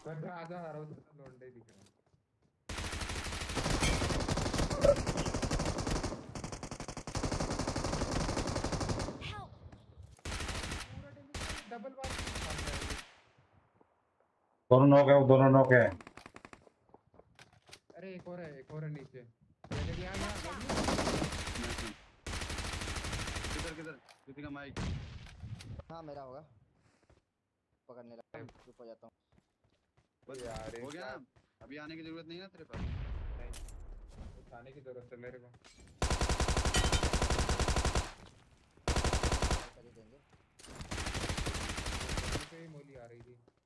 मैं तो आजा आ रहा हूँ तो लौंडे दिख रहा है। पूरा डैमेज डबल बार मार रहा है ये। दोनों नॉक है, वो दोनों नॉक है। अरे एक और है नीचे। ये यहाँ यहाँ किधर किधर किसी का माइक? हाँ मेरा होगा, पकड़ने लगा, चुप हो जाता हूँ। बस यार हो गया ना, अभी आने की जरूरत नहीं है तेरे पास। नहीं उठाने की जरूरत है मेरे को। कर ही देंगे। मोली आ रही थी।